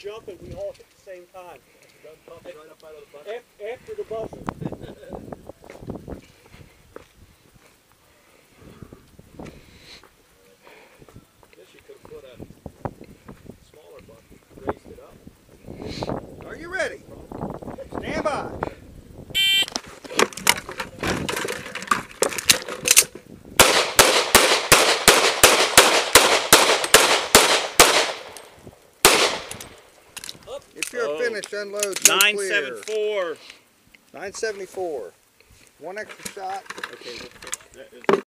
jump and we all hit at the same time. Gun pops right up out of the button. After the buzzer. Guess you could have put a smaller button, raised it up. Are you ready? Stand by. If you're finished, unload. 974. 974. One extra shot. Okay, that is